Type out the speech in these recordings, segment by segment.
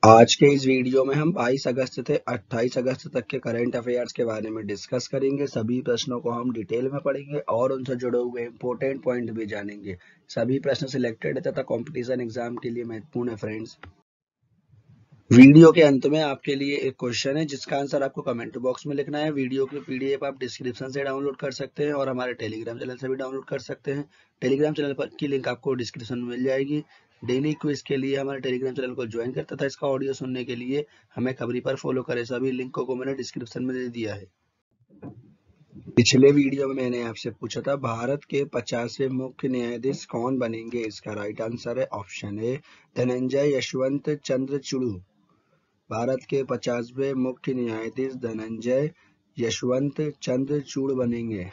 आज के इस वीडियो में हम 22 अगस्त से 28 अगस्त तक के करंट अफेयर्स के बारे में डिस्कस करेंगे। सभी प्रश्नों को हम डिटेल में पढ़ेंगे और उनसे जुड़े हुए इंपॉर्टेंट पॉइंट भी जानेंगे। सभी प्रश्न सिलेक्टेड है तथा कंपटीशन एग्जाम के लिए महत्वपूर्ण है फ्रेंड्स। वीडियो के अंत में आपके लिए एक क्वेश्चन है जिसका आंसर आपको कमेंट बॉक्स में लिखना है। वीडियो की पीडीएफ आप डिस्क्रिप्शन से डाउनलोड कर सकते हैं और हमारे टेलीग्राम चैनल से भी डाउनलोड कर सकते हैं। टेलीग्राम चैनल पर की लिंक आपको डिस्क्रिप्शन में मिल जाएगी। डेली क्विज के लिए हमारे टेलीग्राम चैनल को ज्वाइन करता था। इसका ऑडियो सुनने के लिए हमें खबरी पर फॉलो करें। सभी लिंकों को मैंने डिस्क्रिप्शन में दे दिया है। पिछले वीडियो में मैंने आपसे पूछा था भारत के 50वें मुख्य न्यायाधीश कौन बनेंगे। इसका राइट आंसर है ऑप्शन ए धनंजय यशवंत चंद्रचूड़। भारत के 50वें मुख्य न्यायाधीश धनंजय यशवंत चंद्रचूड़ बनेंगे।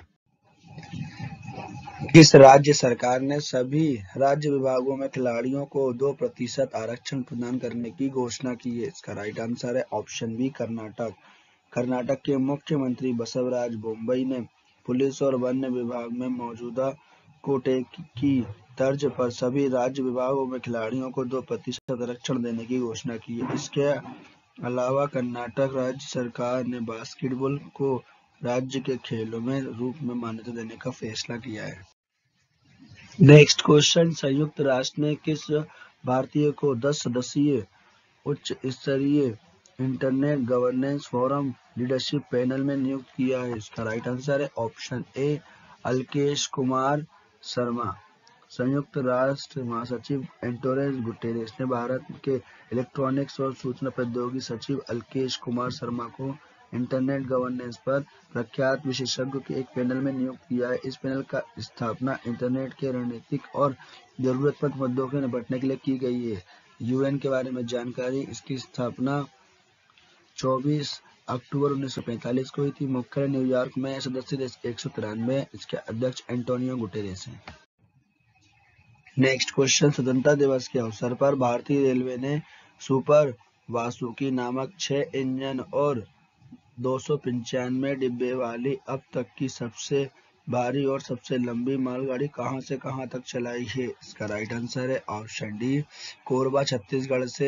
किस राज्य सरकार ने सभी राज्य विभागों में खिलाड़ियों को 2% आरक्षण प्रदान करने की घोषणा की है। इसका राइट आंसर है ऑप्शन बी कर्नाटक। कर्नाटक के मुख्यमंत्री बसवराज बोम्मई ने पुलिस और वन विभाग में मौजूदा कोटे की तर्ज पर सभी राज्य विभागों में खिलाड़ियों को 2% आरक्षण देने की घोषणा की है। इसके अलावा कर्नाटक राज्य सरकार ने बास्केटबॉल को राज्य के खेलों में रूप में मान्यता देने का फैसला किया है। नेक्स्ट क्वेश्चन, संयुक्त राष्ट्र ने किस भारतीय को 10 सदस्यीय उच्च स्तरीय internet governance forum leadership panel में नियुक्त किया है। इसका राइट आंसर है ऑप्शन ए अल्केश कुमार शर्मा। संयुक्त राष्ट्र महासचिव एंटोनियो गुटेरेस ने भारत के इलेक्ट्रॉनिक्स और सूचना प्रौद्योगिकी सचिव अल्केश कुमार शर्मा को इंटरनेट गवर्नेंस पर प्रख्यात विशेषज्ञों के एक पैनल में नियुक्त किया है। इस पैनल का स्थापना इंटरनेट के रणनीतिक और जरूरतमंद मुद्दों से निपटने के लिए की गई है। यूएन के बारे में जानकारी, इसकी स्थापना 24 अक्टूबर 1945 को हुई थी। मुख्यालय न्यूयॉर्क में। सदस्य देश 193। इसके अध्यक्ष एंटोनियो गुटेरेस हैं। नेक्स्ट क्वेश्चन, स्वतंत्रता दिवस के अवसर पर भारतीय रेलवे ने सुपर वासुकी नामक 6 इंजन और 295 डिब्बे वाली अब तक की सबसे भारी और सबसे लंबी मालगाड़ी कहां से कहां तक चलाई है। इसका राइट आंसर है ऑप्शन डी कोरबा छत्तीसगढ़ से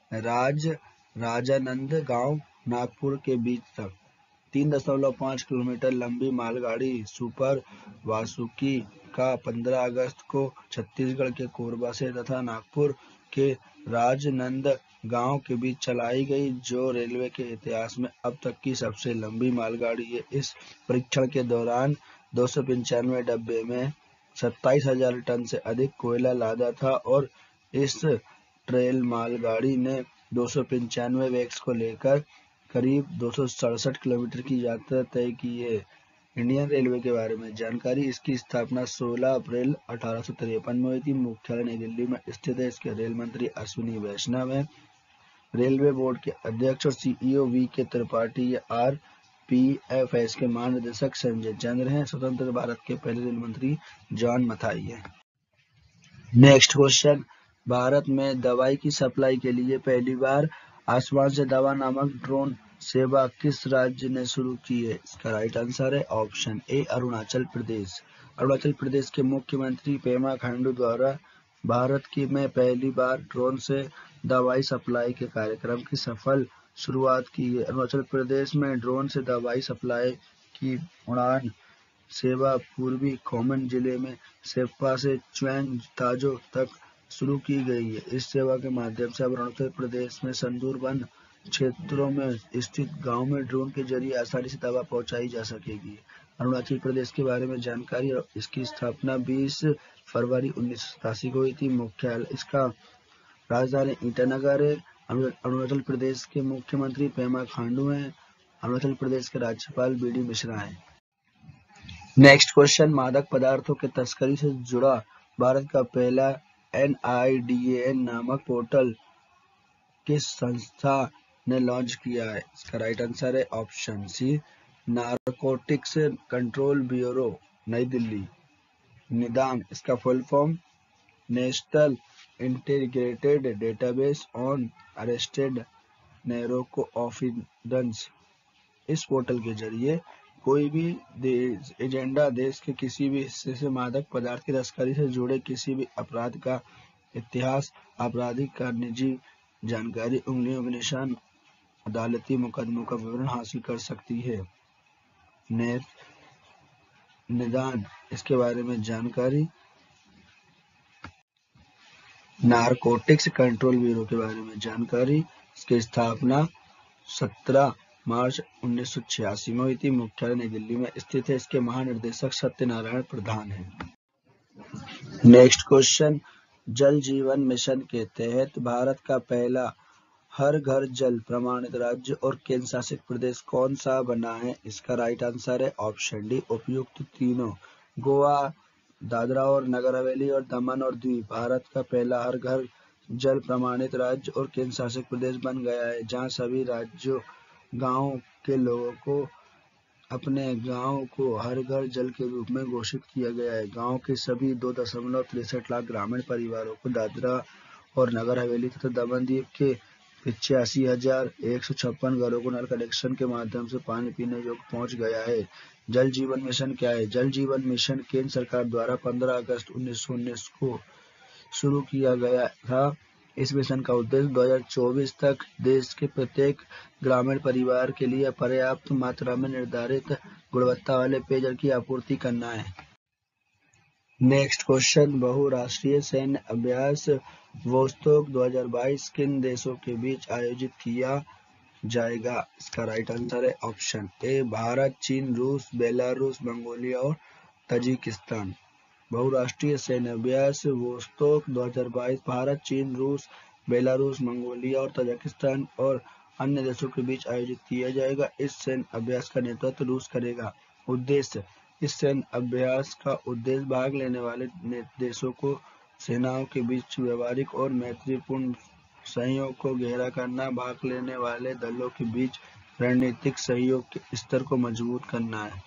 राजानंद गांव नागपुर के बीच तक 3.5 किलोमीटर लंबी मालगाड़ी सुपर वासुकी का 15 अगस्त को छत्तीसगढ़ के कोरबा से तथा नागपुर के राजनंद गांव के बीच चलाई गई, जो रेलवे के इतिहास में अब तक की सबसे लंबी मालगाड़ी है। इस परीक्षण के दौरान 295 डब्बे में 27,000 टन से अधिक कोयला लादा था और इस ट्रेल मालगाड़ी ने 295 वैगन्स को लेकर करीब 267 किलोमीटर की यात्रा तय की है। इंडियन रेलवे के बारे में जानकारी, इसकी स्थापना 16 अप्रैल 1853 में हुई थी। मुख्यालय नई दिल्ली में स्थित है। इसके रेल मंत्री अश्विनी वैष्णव है। रेलवे बोर्ड के अध्यक्ष और सीईओ वी के त्रिपाठी या आरपीएफएस के महानिदेशक संजय चंद्र हैं। स्वतंत्र भारत के पहले रेल मंत्री जॉन मथाई है। नेक्स्ट क्वेश्चन, भारत में दवाई की सप्लाई के लिए पहली बार आसमान से दवा नामक ड्रोन सेवा किस राज्य ने शुरू की है। इसका राइट आंसर है ऑप्शन ए अरुणाचल प्रदेश। अरुणाचल प्रदेश के मुख्यमंत्री पेमा खांडू द्वारा भारत की में पहली बार ड्रोन से दवाई सप्लाई के कार्यक्रम की सफल शुरुआत की है। अरुणाचल प्रदेश में ड्रोन से दवाई सप्लाई की उड़ान सेवा पूर्वी खोमन जिले में सेप्पा से च्वेंग ताजो तक शुरू की गई है। इस सेवा के माध्यम से अब अरुणाचल प्रदेश में सुंदरबन क्षेत्रों में स्थित गांव में ड्रोन के जरिए आसानी से दवा पहुंचाई जा सकेगी। अरुणाचल प्रदेश के बारे में जानकारी, इसकी स्थापना 20 फरवरी 1987 को हुई थी। मुख्यालय इसका राजधानी ईटानगर है। अरुणाचल प्रदेश के मुख्यमंत्री पेमा खांडू हैं। अरुणाचल प्रदेश के राज्यपाल बीडी मिश्रा हैं। नेक्स्ट क्वेश्चन, मादक पदार्थों के तस्करी से जुड़ा भारत का पहला NIDAN नामक पोर्टल किस संस्था ने लॉन्च किया है। इसका राइट आंसर है option C narcotics control bureau New Delhi. Nidaan, इसका full form national integrated database on arrested narco offenders. इस पोर्टल के जरिए कोई भी एजेंडा देश के किसी भी हिस्से से मादक पदार्थ की तस्करी से जुड़े किसी भी अपराध का इतिहास, आपराधिक का निजी जानकारी, उंगलियों के निशान, अदालती मुकदमों का विवरण हासिल कर सकती है। निदान, इसके बारे में जानकारी, नारकोटिक्स कंट्रोल ब्यूरो के बारे में जानकारी, इसकी स्थापना 17 मार्च 1986 में हुई थी। मुख्यालय नई दिल्ली में स्थित है। इसके महानिदेशक सत्यनारायण प्रधान हैं। नेक्स्ट क्वेश्चन, जल जीवन मिशन के तहत भारत का पहला हर घर जल प्रमाणित राज्य और केंद्र शासित प्रदेश कौन सा बना है? इसका राइट आंसर है ऑप्शन डी, उपयुक्त तीनों। गोवा, दादरा और नगर हवेली और दमन और दीव भारत का पहला हर घर जल प्रमाणित राज्य और केंद्र शासित प्रदेश बन गया है, जहां सभी राज्यों गांव के लोगों को अपने गांव को हर घर जल के रूप में घोषित किया गया है। गांव के सभी 2.63 लाख ग्रामीण परिवारों को दादरा और नगर हवेली तथा दमन दीव के 85,156 घरों को नल कनेक्शन के माध्यम से पानी पीने योग्य पहुंच गया है। जल जीवन मिशन क्या है? जल जीवन मिशन केंद्र सरकार द्वारा 15 अगस्त 1919 को शुरू किया गया था। इस मिशन का उद्देश्य 2024 तक देश के प्रत्येक ग्रामीण परिवार के लिए पर्याप्त मात्रा में निर्धारित गुणवत्ता वाले पेयजल की आपूर्ति करना है। नेक्स्ट क्वेश्चन, बहुराष्ट्रीय सैन्य अभ्यास वोस्तोक 2022 किन देशों के बीच आयोजित किया जाएगा? इसका राइट आंसर है ऑप्शन ए, भारत, चीन, रूस, बेलारूस, मंगोलिया और तजिकिस्तान। बहुराष्ट्रीय सैन्य अभ्यास वोस्तोक 2022 भारत, चीन, रूस, बेलारूस, मंगोलिया और तजाकिस्तान और अन्य देशों के बीच आयोजित किया जाएगा। इस सैन्य अभ्यास का नेतृत्व रूस करेगा। उद्देश्य, इस सैन्य अभ्यास का उद्देश्य भाग लेने वाले देशों को सेनाओं के बीच व्यवहारिक और मैत्रीपूर्ण सहयोग को गहरा करना, भाग लेने वाले दलों के बीच रणनीतिक सहयोग के स्तर को मजबूत करना है।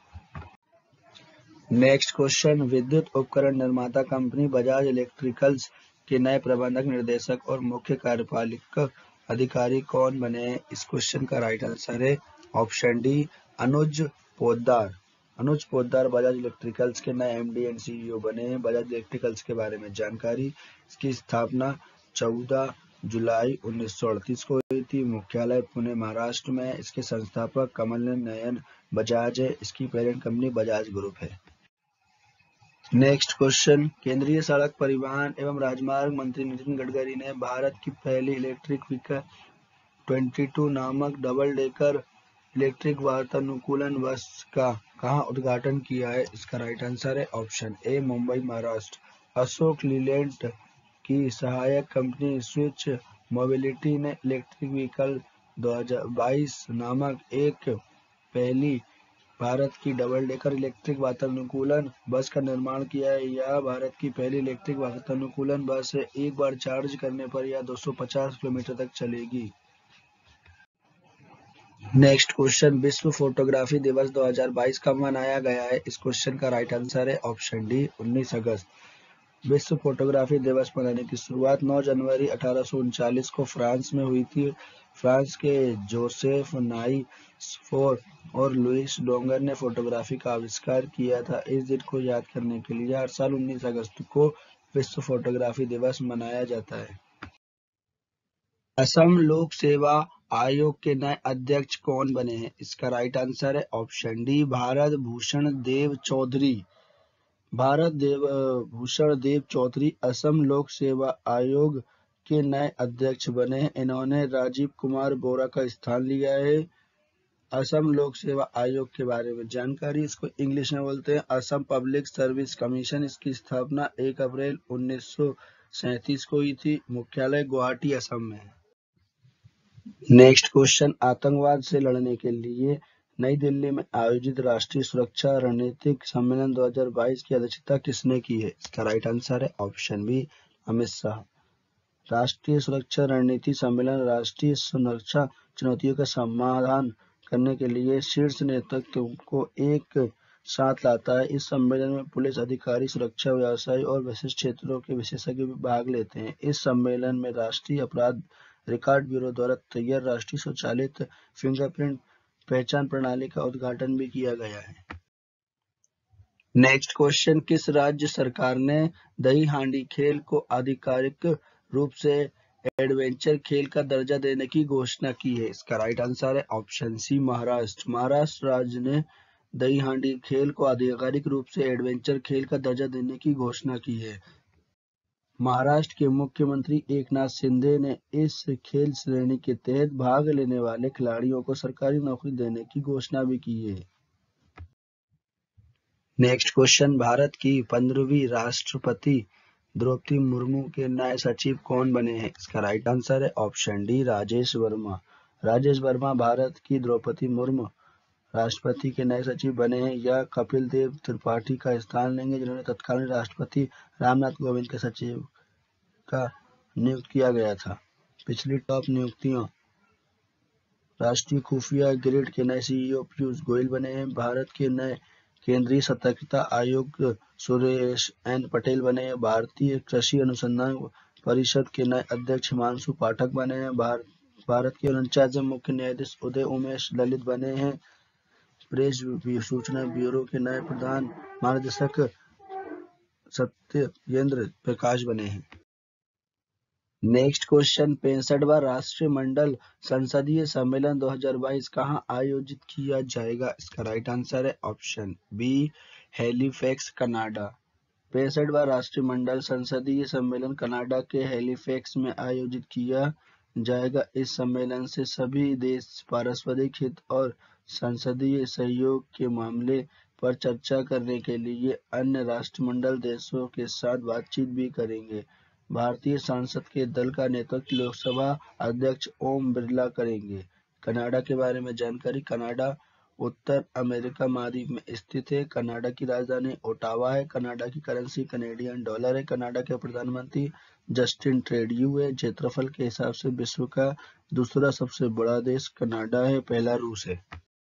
नेक्स्ट क्वेश्चन, विद्युत उपकरण निर्माता कंपनी बजाज इलेक्ट्रिकल्स के नए प्रबंधक निर्देशक और मुख्य कार्यपालक अधिकारी कौन बने हैं? इस क्वेश्चन का राइट आंसर है option D, Anuj Poddar. Anuj Poddar Bajaj electricals के नए एमडी एंड सीईओ बने हैं। बजाज इलेक्ट्रिकल्स के बारे में जानकारी, इसकी स्थापना 14 जुलाई 1938 को हुई थी। मुख्यालय पुणे, महाराष्ट्र में। इसके संस्थापक कमल नयन बजाज है। इसकी पेरेंट कंपनी बजाज ग्रुप है। नेक्स्ट क्वेश्चन, केंद्रीय सड़क परिवहन एवं राजमार्ग मंत्री नितिन गडकरी ने भारत की पहली इलेक्ट्रिक व्हीकल 22 नामक डबल डेकर इलेक्ट्रिक वातानुकूलन बस का कहां उद्घाटन किया है? इसका राइट आंसर है ऑप्शन ए, मुंबई, महाराष्ट्र। अशोक लीलैंड की सहायक कंपनी स्विच मोबिलिटी ने इलेक्ट्रिक व्हीकल 2022 नामक एक पहली भारत की डबल डेकर इलेक्ट्रिक वातानुकूलन बस का निर्माण किया है। यह भारत की पहली इलेक्ट्रिक वातानुकूलन बस है। एक बार चार्ज करने पर यह 250 किलोमीटर तक चलेगी। नेक्स्ट क्वेश्चन, विश्व फोटोग्राफी दिवस 2022 कब मनाया गया है? इस क्वेश्चन का राइट आंसर है ऑप्शन डी, 19 अगस्त। विश्व फोटोग्राफी दिवस मनाने की शुरुआत 9 जनवरी 1839 को फ्रांस में हुई थी। फ्रांस के जोसेफ नाइसफोर और लुइस डोंगर ने फोटोग्राफी का आविष्कार किया था। इस दिन को याद करने के लिए हर साल 19 अगस्त को विश्व फोटोग्राफी दिवस मनाया जाता है। असम लोक सेवा आयोग के नए अध्यक्ष कौन बने हैं? इसका राइट आंसर है ऑप्शन डी, भारत भूषण देव चौधरी। भूषण देव चौधरी असम लोक सेवा आयोग के नए अध्यक्ष बने हैं। इन्होंने राजीव कुमार बोरा का स्थान लिया है। असम लोक सेवा आयोग के बारे में जानकारी, इसको इंग्लिश में बोलते हैं असम पब्लिक सर्विस कमीशन। इसकी स्थापना 1 अप्रैल 1937 को हुई थी। मुख्यालय गुवाहाटी, असम में है। नेक्स्ट क्वेश्चन, आतंकवाद से लड़ने के लिए नई दिल्ली में आयोजित राष्ट्रीय सुरक्षा रणनीतिक सम्मेलन 2022 की अध्यक्षता किसने की है? इसका राइट आंसर है ऑप्शन बी, अमित शाह। राष्ट्रीय सुरक्षा रणनीति सम्मेलन राष्ट्रीय सुरक्षा चुनौतियों का समाधान करने के लिए शीर्ष नेतृत्व को एक साथ लाता है। इस सम्मेलन में पुलिस अधिकारी, सुरक्षा व्यवसायी और विशिष्ट क्षेत्रों के विशेषज्ञ भी भाग लेते हैं। इस सम्मेलन में राष्ट्रीय अपराध रिकॉर्ड ब्यूरो द्वारा तैयार राष्ट्रीय स्वचालित फिंगरप्रिंट पहचान प्रणाली का उद्घाटन भी किया गया है। नेक्स्ट क्वेश्चन, किस राज्य सरकार ने दही हांडी खेल को आधिकारिक रूप से एडवेंचर खेल का दर्जा देने की घोषणा की है? इसका राइट आंसर है ऑप्शन सी महाराष्ट्र। महाराष्ट्र राज्य ने दही हांडी खेल को आधिकारिक रूप से एडवेंचर खेल का दर्जा देने की घोषणा की है। महाराष्ट्र के मुख्यमंत्री एकनाथ शिंदे ने इस खेल श्रेणी के तहत भाग लेने वाले खिलाड़ियों को सरकारी नौकरी देने की घोषणा भी की है। नेक्स्ट क्वेश्चन, भारत की 15वीं राष्ट्रपति द्रौपदी मुर्मू के नए सचिव कौन बने हैं? इसका राइट आंसर है ऑप्शन डी राजेश वर्मा। राजेश वर्मा भारत की द्रौपदी मुर्मू राष्ट्रपति के नए सचिव बने हैं। यह कपिल देव त्रिपाठी का स्थान लेंगे, जिन्होंने तत्कालीन राष्ट्रपति रामनाथ कोविंद के सचिव का नियुक्त किया गया था। पिछली टॉप नियुक्तियों, राष्ट्रीय खुफिया ग्रिड के नए सीईओ पीयूष गोयल बने हैं। भारत के नए केंद्रीय सतर्कता आयुक्त सुरेश एन पटेल बने हैं। भारतीय कृषि अनुसंधान परिषद के नए अध्यक्ष हिमांशु पाठक बने हैं। भारत के 49वें मुख्य न्यायाधीश उदय उमेश ललित बने हैं। प्रेस सूचना ब्यूरो के नए प्रधान महानिदेशक सत्येंद्र प्रकाश बने हैं। नेक्स्ट क्वेश्चन, 65वां राष्ट्रमंडल संसदीय सम्मेलन 2022 कहां आयोजित किया जाएगा? इसका राइट आंसर है ऑप्शन बी हैलिफैक्स कनाडा। 65वां राष्ट्रमंडल संसदीय सम्मेलन कनाडा के हैलिफैक्स में आयोजित किया जाएगा। इस सम्मेलन से सभी देश पारस्परिक हित और संसदीय सहयोग के मामले पर चर्चा करने के लिए अन्य राष्ट्रमंडल देशों के साथ बातचीत भी करेंगे। भारतीय संसद के दल का नेतृत्व लोकसभा अध्यक्ष ओम बिरला करेंगे। कनाडा के बारे में जानकारी, कनाडा उत्तर अमेरिका महाद्वीप में स्थित है। कनाडा की राजधानी ओटावा है। कनाडा की करेंसी कनेडियन डॉलर है। कनाडा के प्रधानमंत्री जस्टिन ट्रूडेau है। क्षेत्रफल के हिसाब से विश्व का दूसरा सबसे बड़ा देश कनाडा है, पहला रूस है।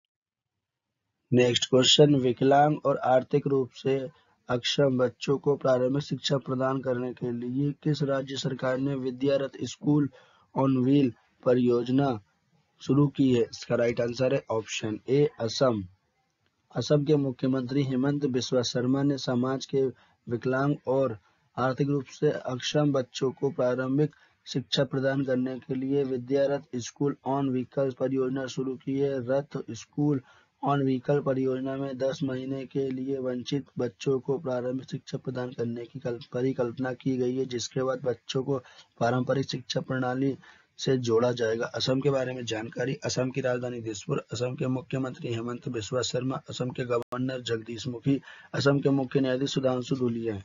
नेक्स्ट क्वेश्चन, विकलांग और आर्थिक रूप से अक्षम बच्चों को प्रारंभिक शिक्षा प्रदान करने के लिए किस राज्य सरकार ने विद्यारथ स्कूल ऑन व्हील परियोजना शुरू की है? इसका राइट आंसर है ऑप्शन ए असम। असम के मुख्यमंत्री हेमंत बिस्वा शर्मा ने समाज के विकलांग और आर्थिक रूप से अक्षम बच्चों को प्रारंभिक शिक्षा प्रदान करने के लिए विद्यारथ स्कूल ऑन व्हीकल परियोजना शुरू की है। रथ स्कूल ऑन व्हीकल परियोजना में 10 महीने के लिए वंचित बच्चों को प्रारंभिक शिक्षा प्रदान करने की परिकल्पना की गई है, जिसके बाद बच्चों को पारंपरिक शिक्षा प्रणाली से जोड़ा जाएगा। असम के बारे में जानकारी, असम की राजधानी दिसपुर, असम के मुख्यमंत्री हेमंत बिस्वा शर्मा, असम के गवर्नर जगदीश मुखी, असम के मुख्य न्यायाधीश सुधांशु धूलिया।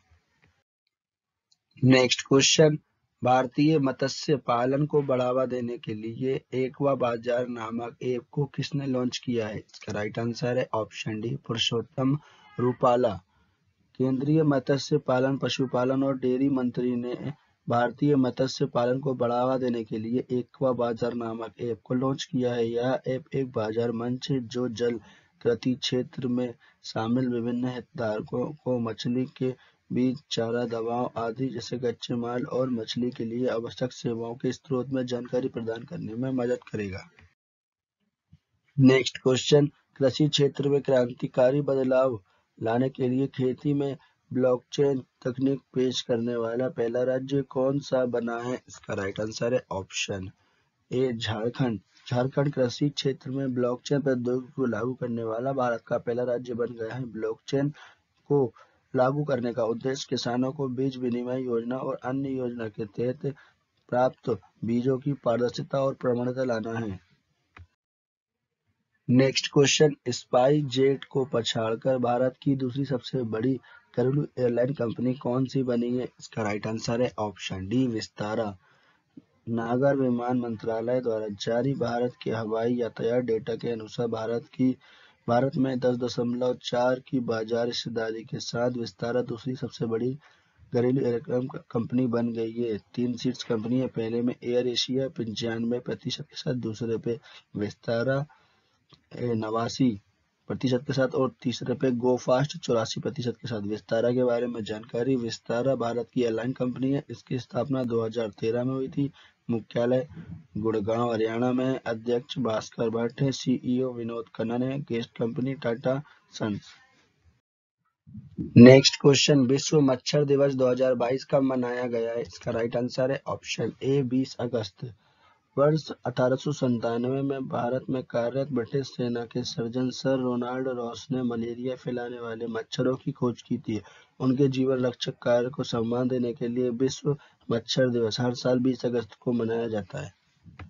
नेक्स्ट क्वेश्चन, भारतीय मत्स्य पालन को बढ़ावा देने के लिए एक्वा बाजार नामक ऐप को किसने लॉन्च किया है? इसका राइट आंसर है ऑप्शन डी पुरुषोत्तम रूपाला। केंद्रीय मत्स्य पालन, पशुपालन और डेयरी मंत्री ने भारतीय मत्स्य पालन को बढ़ावा देने के लिए एक्वा बाजार नामक ऐप को लॉन्च किया है। यह ऐप एक बाजार मंच है जो जल कृषि क्षेत्र में शामिल विभिन्न हितधारकों को मछली के बीज, चारा, दवाओं आदि जैसे कच्चे माल और मछली के लिए आवश्यक सेवाओं के स्रोत में जानकारी प्रदान करने में मदद करेगा। नेक्स्ट क्वेश्चन, कृषि क्षेत्र में क्रांतिकारी बदलाव लाने के लिए खेती में ब्लॉकचेन तकनीक पेश करने वाला पहला राज्य कौन सा बना है? इसका राइट आंसर है ऑप्शन ए झारखंड। झारखंड कृषि क्षेत्र में ब्लॉकचेन प्रौद्योगिकी को लागू करने वाला भारत का पहला राज्य बन गया है। ब्लॉकचेन को लागू करने का उद्देश्य किसानों को बीज विनिमय योजना और अन्य योजना के तहत प्राप्त बीजों की पारदर्शिता और प्रमाणिकता लाना है। नेक्स्ट क्वेश्चन, स्पाइस जेट को पछाड़कर भारत की दूसरी सबसे बड़ी घरेलू एयरलाइन कंपनी कौन सी बनी है? इसका राइट आंसर है ऑप्शन डी विस्तारा। नागर विमान मंत्रालय द्वारा जारी भारत के हवाई यातायात डेटा के अनुसार भारत में 10.4 की बाजार हिस्सेदारी के साथ विस्तारा दूसरी सबसे बड़ी घरेलू एयरलाइन कंपनी बन गई है। 3 सीट्स कंपनी है, पहले में एयर एशिया 95% के साथ, दूसरे पे विस्तारा 89% के साथ और तीसरे पे गो फास्ट 84% के साथ। विस्तारा के बारे में जानकारी, विस्तारा भारत की एयरलाइन कंपनी है। इसकी स्थापना 2013 में हुई थी। मुख्यालय गुड़गांव हरियाणा में है। अध्यक्ष भास्कर भट्ट है। सीईओ विनोद खन्ना है। Guest company Tata sons. Next question, विश्व मच्छर दिवस 2022 कब मनाया गया है? इसका राइट आंसर है ऑप्शन ए 20 अगस्त। वर्ष 1897 में भारत में कार्यरत ब्रिटिश सेना के सर्जन सर रोनाल्ड रॉस ने मलेरिया फैलाने वाले मच्छरों की खोज की थी। उनके जीवन रक्षक कार्य को सम्मान देने के लिए विश्व मच्छर दिवस हर साल 20 अगस्त को मनाया जाता है।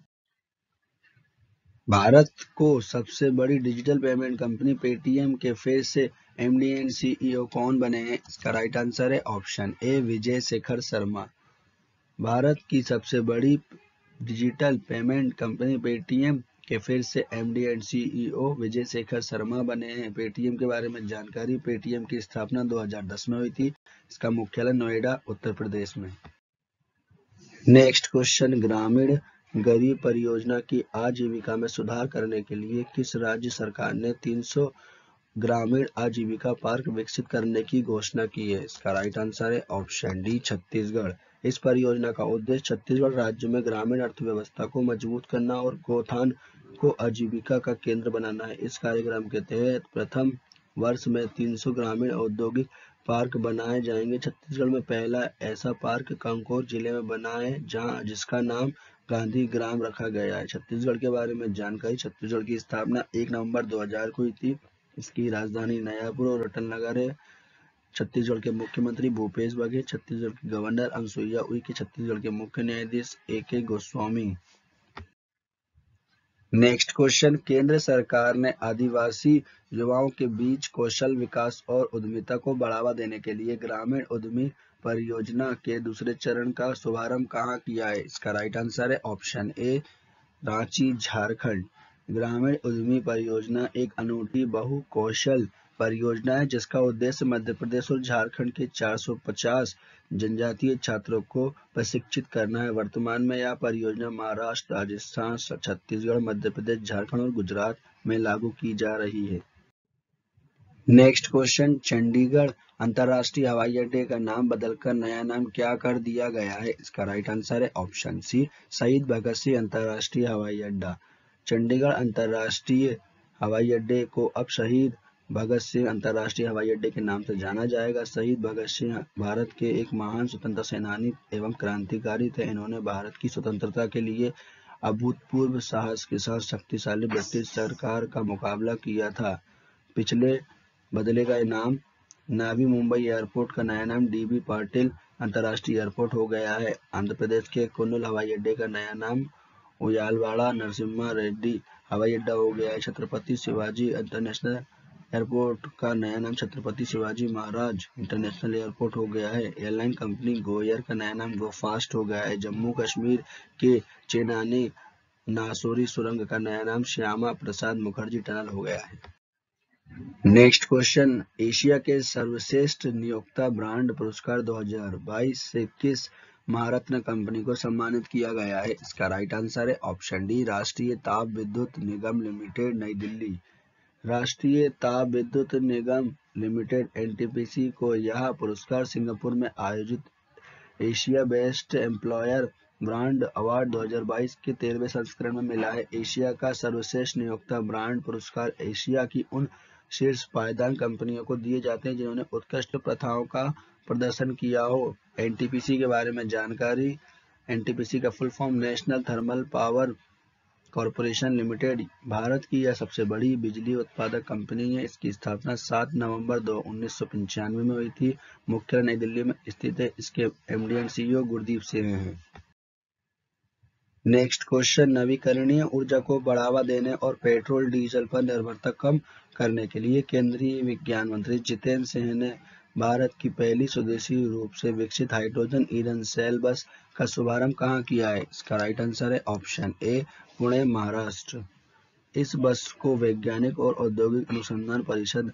भारत को सबसे बड़ी डिजिटल पेमेंट कंपनी पेटीएम के फिर से एमडी एंड सीईओ कौन बने हैं? इसका राइट आंसर है ऑप्शन ए विजय शेखर शर्मा। भारत की सबसे बड़ी डिजिटल पेमेंट कंपनी पेटीएम के फिर से MD and CEO Vijay Shekhar Sharma बने हैं। पेटीएम के बारे में जानकारी, पेटीएम की स्थापना 2010 में हुई थी। इसका मुख्यालय नोएडा उत्तर प्रदेश में। नेक्स्ट क्वेश्चन, ग्रामीण गरीब परियोजना की आजीविका में सुधार करने के लिए किस राज्य सरकार ने 300 ग्रामीण आजीविका पार्क विकसित करने की घोषणा की है? इसका राइट आंसर है ऑप्शन डी छत्तीसगढ़। इस परियोजना का उद्देश्य छत्तीसगढ़ राज्य में ग्रामीण अर्थव्यवस्था को मजबूत करना और गौठान को आजीविका का केंद्र बनाना है। इस कार्यक्रम के तहत प्रथम वर्ष में 300 ग्रामीण औद्योगिक पार्क बनाए जाएंगे। छत्तीसगढ़ में पहला ऐसा पार्क कांकेर जिले में बना है, जिसका नाम गांधी ग्राम रखा गया है। छत्तीसगढ़ के बारे में जानकारी, छत्तीसगढ़ की स्थापना 1 नवंबर 2000 को हुई थी। इसकी राजधानी नयापुर और रतननगर है। छत्तीसगढ़ के मुख्यमंत्री भूपेश बघेल, छत्तीसगढ़ की गवर्नर अनुसुईया उइके, छत्तीसगढ़ के मुख्य न्यायाधीश ए.के. गोस्वामी। नेक्स्ट क्वेश्चन, केंद्र सरकार ने आदिवासी युवाओं के बीच कौशल विकास और उद्यमिता को बढ़ावा देने के लिए ग्रामीण उद्यमी परियोजना के दूसरे चरण का शुभारंभ कहाँ किया है? इसका राइट आंसर है ऑप्शन ए रांची, झारखंड। ग्रामीण उद्यमी परियोजना एक अनूठी बहु कौशल परियोजना है जिसका उद्देश्य मध्य प्रदेश और झारखंड के 450 जनजातीय छात्रों को प्रशिक्षित करना है। वर्तमान में यह परियोजना महाराष्ट्र, राजस्थान, छत्तीसगढ़, मध्य प्रदेश, झारखंड और गुजरात में लागू की जा रही है। नेक्स्ट क्वेश्चन, चंडीगढ़ अंतर्राष्ट्रीय हवाई अड्डे का नाम बदलकर नया नाम क्या कर दिया गया है? इसका राइट आंसर है ऑप्शन सी शहीद भगत सिंह अंतर्राष्ट्रीय हवाई अड्डा। चंडीगढ़ अंतर्राष्ट्रीय हवाई अड्डे को अब शहीद भगत सिंह अंतर्राष्ट्रीय हवाई अड्डे के नाम से जाना जाएगा। शहीद भगत सिंह भारत के एक महान स्वतंत्रता सेनानी एवं क्रांतिकारी थे। इन्होंने भारत की स्वतंत्रता के लिए अभूतपूर्व साहस के साथ शक्तिशाली ब्रिटिश सरकार का मुकाबला किया था। पिछले बदले गए नाम नावी मुंबई एयरपोर्ट का नया नाम डीबी पाटिल अंतर्राष्ट्रीय एयरपोर्ट हो गया है। आंध्र प्रदेश के कुन्नूल हवाई अड्डे का नया नाम उयालवाड़ा नरसिम्हा रेड्डी हवाई अड्डा हो गया है। छत्रपति शिवाजी इंटरनेशनल एयरपोर्ट का नया नाम छत्रपति शिवाजी महाराज इंटरनेशनल एयरपोर्ट हो गया है। एयरलाइन कंपनी गो एयर का नया नाम गो फास्ट हो गया है। जम्मू कश्मीर के चेनानी नासोरी सुरंग का नया नाम श्यामा प्रसाद मुखर्जी टनल हो गया है। नेक्स्ट क्वेश्चन, एशिया के सर्वश्रेष्ठ नियोक्ता ब्रांड पुरस्कार 2022 से किस महारत्न कंपनी को सम्मानित किया गया है? इसका राइट आंसर है ऑप्शन डी राष्ट्रीय ताप विद्युत निगम लिमिटेड, नई दिल्ली। राष्ट्रीय ताप विद्युत निगम लिमिटेड एनटीपीसी को यह पुरस्कार सिंगापुर में आयोजित Asia best employer brand award 2022 के 13वें संस्करण में मिला है। एशिया का सर्वश्रेष्ठ नियोक्ता ब्रांड पुरस्कार एशिया की उन शीर्ष पायदान कंपनियों को दिए जाते हैं जिन्होंने उत्कृष्ट प्रथाओं का प्रदर्शन किया हो। एनटीपीसी के बारे में जानकारी, एनटीपीसी का full form national thermal power corporation limited Bharat की यह सबसे बड़ी बिजली उत्पादक कंपनी है। इसकी स्थापना 7 नवंबर 1995 में हुई थी। मुख्यालय नई दिल्ली में स्थित है। इसके MD and CEO Gurdeep Singh हैं। नेक्स्ट क्वेश्चन, नवीकरणीय ऊर्जा को बढ़ावा देने और पेट्रोल डीजल पर निर्भरता कम करने के लिए केंद्रीय विज्ञान मंत्री जितेंद्र सिंह ने भारत की पहली स्वदेशी रूप से विकसित हाइड्रोजन ईंधन सेल बस का शुभारंभ कहाँ किया है? इसका राइट आंसर है ऑप्शन ए पुणे, महाराष्ट्र। इस बस को वैज्ञानिक और औद्योगिक अनुसंधान परिषद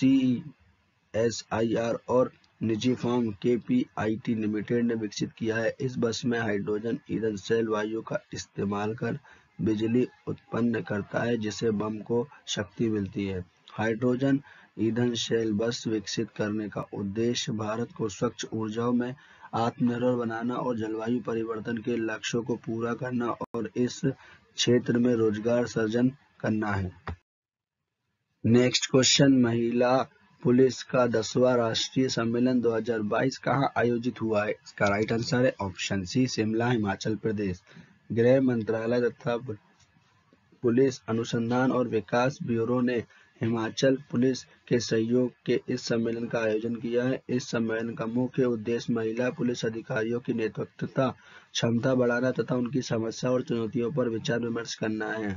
CSIR और निजी फर्म KPIT लिमिटेड ने विकसित किया है। इस बस में हाइड्रोजन ईंधन सेल वायु का इस्तेमाल कर बिजली उत्पन्न करता है जिससे बम को शक्ति मिलती है। हाइड्रोजन ईंधन सेल बस विकसित करने का उद्देश्य भारत को स्वच्छ ऊर्जा में आत्मनिर्भर बनाना और जलवायु परिवर्तन के लक्ष्यों को पूरा करना और इस क्षेत्र में रोजगार सृजन करना है। नेक्स्ट क्वेश्चन, महिला पुलिस का 10वां राष्ट्रीय सम्मेलन 2022 कहाँ आयोजित हुआ है? इसका राइट आंसर है ऑप्शन सी, शिमला, हिमाचल प्रदेश। गृह मंत्रालय तथा पुलिस अनुसंधान और विकास ब्यूरो ने हिमाचल पुलिस के सहयोग के इस सम्मेलन का आयोजन किया है। इस सम्मेलन का मुख्य उद्देश्य महिला पुलिस अधिकारियों की नेतृत्वता क्षमता बढ़ाना तथा उनकी समस्या और चुनौतियों पर विचार विमर्श करना है।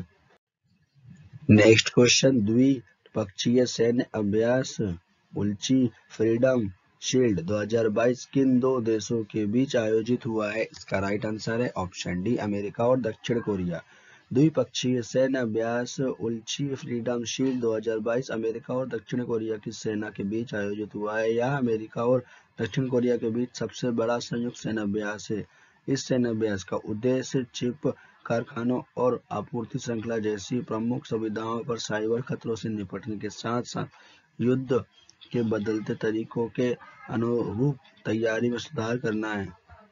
नेक्स्ट क्वेश्चन, द्विपक्षीय सैन्य अभ्यास उल्ची फ्रीडम शील्ड 2022 किन दो देशों के बीच आयोजित हुआ है? इसका राइट आंसर है ऑप्शन डी, अमेरिका और दक्षिण कोरिया। द्विपक्षीय सैन्य अभ्यास उल्ची फ्रीडम शील्ड 2022 अमेरिका और दक्षिण कोरिया की सेना के बीच आयोजित हुआ है। यह अमेरिका और दक्षिण कोरिया के बीच सबसे बड़ा संयुक्त सैन्य अभ्यास है। इस सैन्य अभ्यास का उद्देश्य चिप कारखानों और आपूर्ति श्रृंखला जैसी प्रमुख सुविधाओं पर साइबर खतरों से निपटने के साथ साथ युद्ध के बदलते तरीकों के अनुरूप तैयारी में सुधार करना है।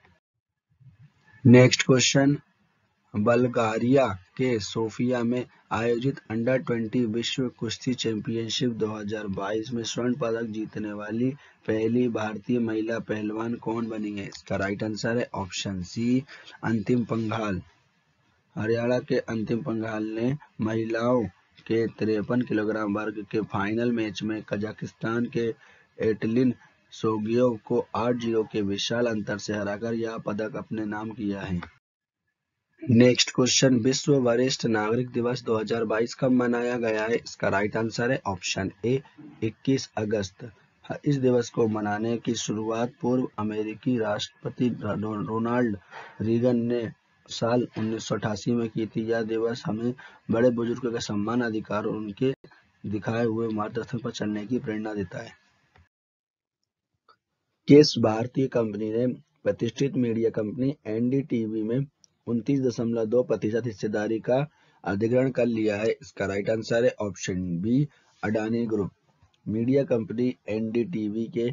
नेक्स्ट क्वेश्चन, बल्गारिया के सोफिया में आयोजित अंडर 20 विश्व कुश्ती चैंपियनशिप 2022 में स्वर्ण पदक जीतने वाली पहली भारतीय महिला पहलवान कौन बनी है? इसका राइट आंसर है ऑप्शन सी, अंतिम पंघाल। हरियाणा के अंतिम पंघाल ने महिलाओं के 53 किलोग्राम वर्ग के फाइनल मैच में कजाकिस्तान के एटलिन सोगियोव को 8-0 के विशाल अंतर से हराकर यह पदक अपने नाम किया है। नेक्स्ट क्वेश्चन, विश्व वरिष्ठ नागरिक दिवस 2022 कब मनाया गया है? इसका राइट आंसर है ऑप्शन ए, 21 अगस्त। इस दिवस को मनाने की शुरुआत पूर्व अमेरिकी राष्ट्रपति रोनाल्ड रीगन ने साल 1988 में की थी। यह दिवस हमें बड़े बुजुर्गों का सम्मान, अधिकार और उनके दिखाए हुए मार्गदर्शन पर चलने की प्रेरणा देता है। किस भारतीय कंपनी ने प्रतिष्ठित मीडिया कंपनी एनडीटीवी में 29.2% हिस्सेदारी का अधिग्रहण कर लिया है? इसका राइट आंसर है option B, Adani group. Media company NDTV के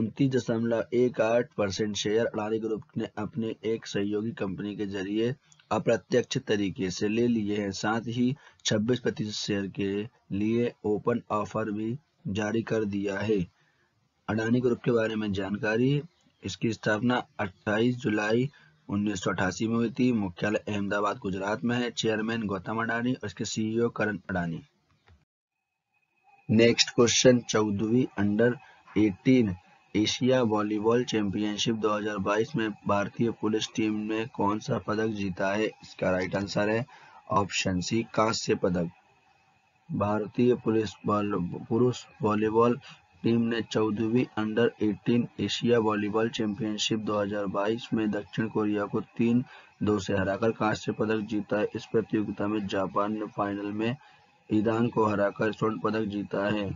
29.18% शेयर अडानी ग्रुप ने अपने एक सहयोगी कंपनी के जरिए अप्रत्यक्ष तरीके से ले लिए हैं। साथ ही 26% शेयर के लिए ओपन ऑफर भी जारी कर दिया है। अडानी ग्रुप के बारे में जानकारी, इसकी स्थापना 28 जुलाई 1988 में हुई थी। मुख्यालय अहमदाबाद गुजरात में है। चेयरमैन गौतम अडानी और इसके CEO Karan Adani. Next question, 14वीं अंडर 18 एशिया वॉलीबॉल चैंपियनशिप 2022 में भारतीय पुलिस टीम ने कौन सा पदक जीता है? इसका राइट आंसर है ऑप्शन सी, कांस्य पदक। भारतीय पुरुष वॉलीबॉल टीम ने 14वीं अंडर 18 एशिया वॉलीबॉल चैंपियनशिप 2022 में दक्षिण कोरिया को 3-2 से हराकर कांस्य पदक जीता है। इस प्रतियोगिता में जापान ने फाइनल में ईरान को हराकर स्वर्ण पदक जीता है।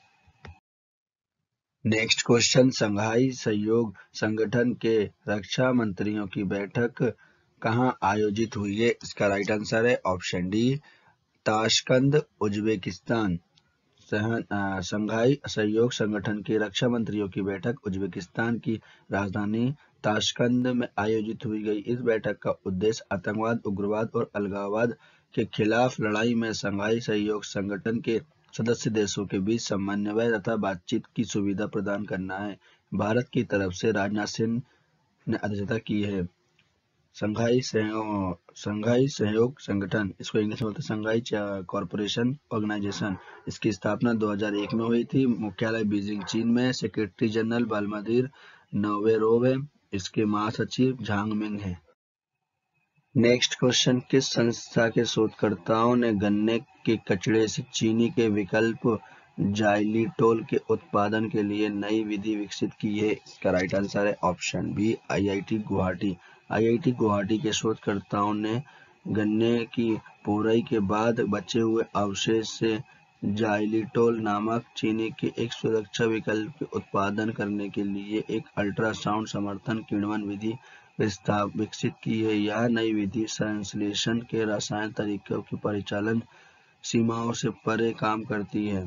नेक्स्ट क्वेश्चन, संघाई सहयोग संगठन के रक्षा मंत्रियों की बैठक कहाँ आयोजित हुई है? इसका राइट आंसर है option D, Tashkent, Uzbekistan. Shanghai सहयोग संगठन के रक्षा मंत्रियों की बैठक उज्बेकिस्तान की राजधानी ताशकंद में आयोजित हुई गई। इस बैठक का उद्देश्य आतंकवाद, उग्रवाद और अलगाववाद के खिलाफ लड़ाई में संघाई सहयोग संगठन के सदस्य देशों के बीच समन्वय तथा बातचीत की सुविधा प्रदान करना है। भारत की तरफ से राजनाथ सिंह ने अध्यक्षता की है। संघाई सहयोग संगठन, इसको इंग्लिश में बोलते हैं संघाई कॉरपोरेशन ऑर्गेनाइजेशन। इसकी स्थापना 2001 में हुई थी। मुख्यालय बीजिंग चीन में। सेक्रेटरी जनरल बालमदीर नोवेरोव है। इसके महासचिव झांग मिंग है। नेक्स्ट क्वेश्चन, किस संस्था के शोधकर्ताओं ने गन्ने के कचड़े से चीनी के विकल्प जाइलिटोल के उत्पादन के लिए नई विधि विकसित की है? इसका राइट आंसर है option B, IIT Guwahati. IIT Guwahati के शोधकर्ताओं ने गन्ने की पोरई के बाद बचे हुए अवशेष से जाइलिटोल नामक चीनी के एक सुरक्षा विकल्प के उत्पादन करने के लिए एक अल्ट्रासाउंड समर्थन किण्वन विधि विकसित की है। यह नई विधि संश्लेषण के रसायन तरीकों की परिचालन सीमाओं से परे काम करती है।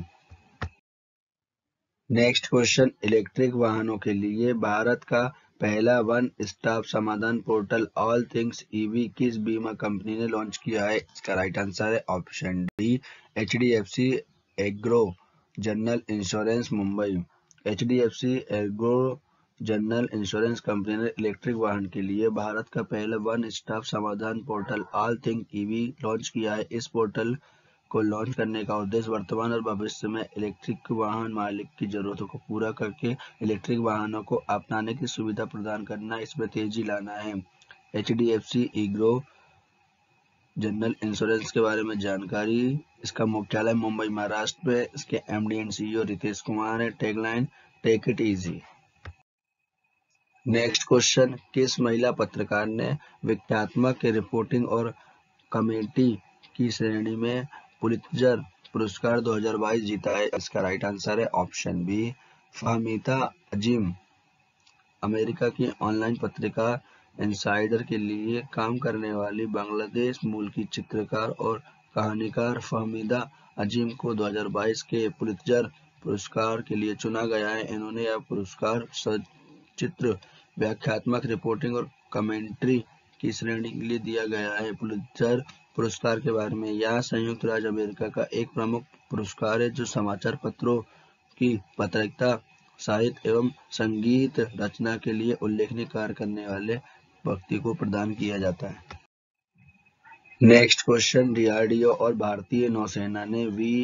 नेक्स्ट क्वेश्चन, इलेक्ट्रिक वाहनों के लिए भारत का पहला वन स्टॉप समाधान पोर्टल ऑल थिंग्स ईवी किस बीमा कंपनी ने लॉन्च किया है? इसका राइट आंसर है ऑप्शन डी, एचडीएफसी एग्रो। General insurance Mumbai. HDFC एग्रो जनरल इंश्योरेंस कंपनी ने इलेक्ट्रिक वाहन के लिए भारत का पहला वन स्टॉप समाधान portal all thing EV launch किया है। इस पोर्टल को लॉन्च करने का उद्देश्य वर्तमान और भविष्य में इलेक्ट्रिक वाहन मालिक की जरूरतों को पूरा करके इलेक्ट्रिक वाहनों को अपनाने की सुविधा प्रदान करना, इसमें तेजी लाना है। HDFC एग्रो जनरल इंश्योरेंस के बारे में जानकारी। इसका मुख्यालय मुंबई महाराष्ट्र में। इसके MD and CEO Ritesh Kumar है। Tagline take it easy. Next question, किस महिला पत्रकार ने विज्ञापनात्मक रिपोर्टिंग और कमेटी की श्रेणी में पुलित्जर पुरस्कार 2022 जीता है? इसका राइट आंसर है option B, Fahmida Azim. America की ऑनलाइन पत्रिका इनसाइडर के लिए काम करने वाली बांग्लादेश मूल की चित्रकार और कहानीकार फहमीदा अजीम को 2022 के पुलित्जर पुरस्कार के लिए चुना गया है। इन्होंने यह पुरस्कार सचित्र व्याख्यात्मक रिपोर्टिंग और कमेंट्री की श्रेणी के लिए दिया गया है। पुलित्जर पुरस्कार के बारे में, यह संयुक्त राज्य अमेरिका का एक प्रमुख पुरस्कार है जो समाचार पत्रों की पत्रकारिता, साहित्य एवं संगीत रचना के लिए उल्लेखनीय कार्य करने वाले व्यक्ति को प्रदान किया जाता है। नेक्स्ट क्वेश्चन, DRDO और भारतीय नौसेना ने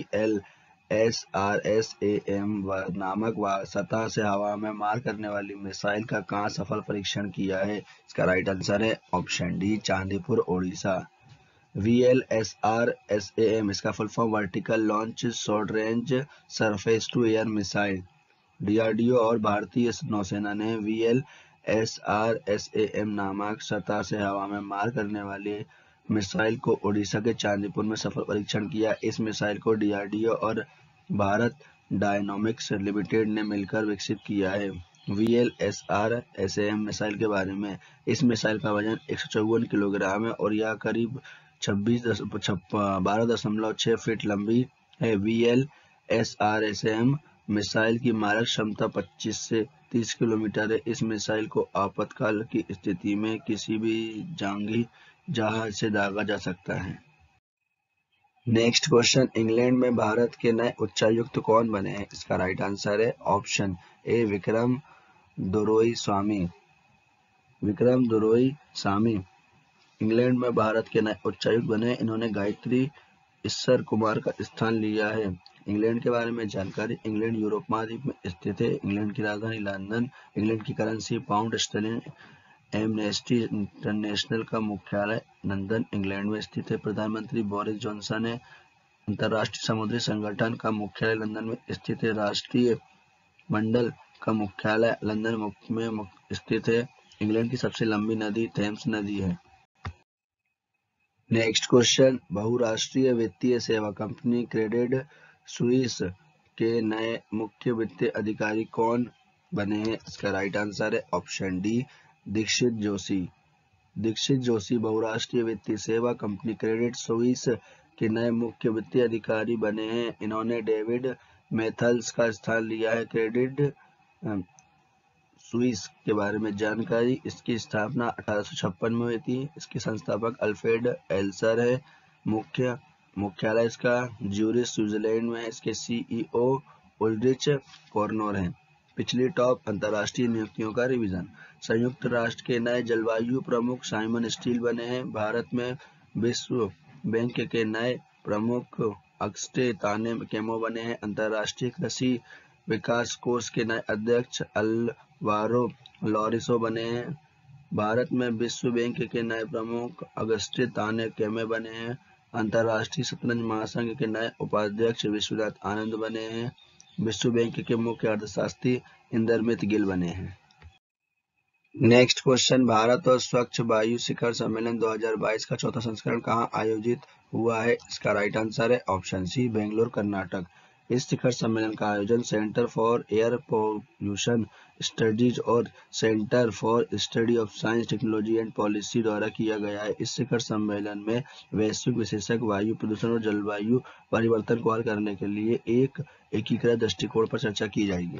VLSRSAM नामक सतह से हवा में मार करने वाली मिसाइल का कहाँ सफल परीक्षण किया है? इसका राइट आंसर है option D, Chandipur, Odisha. VLSRSAM इसका full form vertical launch short range surface to air missile. DRDO और भारतीय नौसेना ने VLSRSAM नामक सतह से हवा में मार करने वाली मिसाइल को ओडिशा के चांदीपुर में सफल परीक्षण किया। इस मिसाइल को DRDO और भारत डायनामिक्स लिमिटेड ने मिलकर विकसित किया है। VLSRSAM मिसाइल के बारे में, इस मिसाइल का वजन 154 किलोग्राम है और यह करीब 12.6 फीट लंबी है। VLSRSAM मिसाइल की मारक क्षमता 25 से 30 किलोमीटर है। इस मिसाइल को आपातकाल की स्थिति में किसी भी जंगी जहाज से दागा जा सकता है। नेक्स्ट क्वेश्चन, इंग्लैंड में भारत के नए उच्चायुक्त कौन बने हैं? इसका राइट आंसर है option A, Vikram Doraiswamy England में भारत के नए उच्चायुक्त बने। इन्होंने गायत्री ईश्वर कुमार का स्थान लिया है। इंग्लैंड के बारे में जानकारी, इंग्लैंड यूरोप महाद्वीप में स्थित है। इंग्लैंड की राजधानी लंदन, इंग्लैंड की currency pound sterling. Amnesty international का मुख्यालय लंदन, इंग्लैंड में स्थित है। प्रधानमंत्री बोरिस जॉनसन है। अंतर्राष्ट्रीय समुद्री संगठन का मुख्यालय लंदन में स्थित है। राष्ट्रीय मंडल का मुख्यालय लंदन में स्थित है। इंग्लैंड की सबसे लंबी नदी थेम्स नदी है। नेक्स्ट क्वेश्चन, बहुराष्ट्रीय वित्तीय सेवा कंपनी क्रेडिट स्विस के नए मुख्य वित्तीय अधिकारी कौन बने हैं? इसका राइट आंसर है ऑप्शन डी, दीक्षित जोशी बहुराष्ट्रीय वित्तीय सेवा कंपनी क्रेडिट स्विस के नए मुख्य वित्तीय अधिकारी बने हैं। इन्होंने डेविड मैथल्स का स्थान लिया है। क्रेडिट स्विस के बारे में जानकारी, इसकी स्थापना 1856 में हुई थी। इसके संस्थापक अल्फ्रेड एल्सर है। मुख्यालय इसका ज्यूरिख स्विट्जरलैंड में है। इसके CEO उल्ड्रिच कॉर्नर हैं। पिछली टॉप अंतर्राष्ट्रीय नियुक्तियों का रिवीजन, संयुक्त राष्ट्र के नए जलवायु प्रमुख साइमन स्टील बने हैं। भारत में विश्व बैंक के नए प्रमुख अगस्टे ताने-केमो बने हैं। अंतर्राष्ट्रीय कृषि विकास कोष के नए अध्यक्ष अल्वारो लॉरिसो बने हैं। भारत में विश्व बैंक के नए प्रमुख अगस्टे ताने-केमो बने हैं। अंतर्राष्ट्रीय शतरंज महासंघ के नए उपाध्यक्ष विश्वनाथ आनंद बने हैं। विश्व बैंक के मुख्य अर्थशास्त्री इंदरमित गिल बने हैं। नेक्स्ट क्वेश्चन, भारत और स्वच्छ वायु शिखर सम्मेलन 2022 का चौथा संस्करण कहाँ आयोजित हुआ है? इसका राइट आंसर है ऑप्शन सी, बेंगलुरु, कर्नाटक। इस शिखर सम्मेलन का आयोजन centre for air pollution studies और centre for study of science, technology and policy द्वारा किया गया है। इस शिखर सम्मेलन में वैश्विक विशेषज्ञ वायु प्रदूषण और जलवायु परिवर्तन को हल करने के लिए एक एकीकृत दृष्टिकोण पर चर्चा की जाएगी।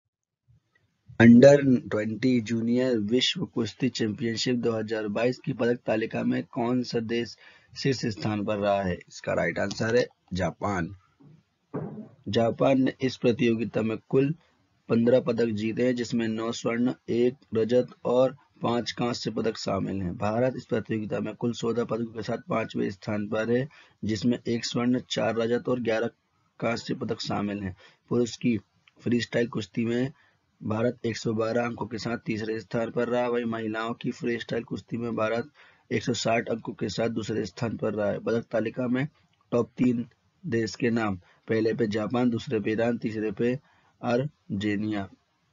अंडर 20 जूनियर विश्व कुश्ती चैंपियनशिप 2022 की पदक तालिका में कौन सा देश शीर्ष स्थान पर रहा है? इसका राइट आंसर है जापान। जापान ने इस प्रतियोगिता में कुल 15 पदक जीते हैं, जिसमें 9 स्वर्ण, 1 रजत और 5 कांस्य पदक शामिल हैं। भारत इस प्रतियोगिता में कुल 14 पदकों के साथ 5वें स्थान पर है, जिसमें 1 स्वर्ण, 4 रजत और 11 कांस्य पदक शामिल हैं। पुरुष की फ्रीस्टाइल कुश्ती में भारत 112 अंकों के साथ तीसरे स्थान पर रहा। वहीं महिलाओं की फ्रीस्टाइल कुश्ती में भारत 160 अंकों के साथ दूसरे स्थान पर रहा है। पदक तालिका में टॉप 3 देश के नाम: पहले पे जापान, दूसरे पे ईरान, तीसरे पे अर्जेनिया।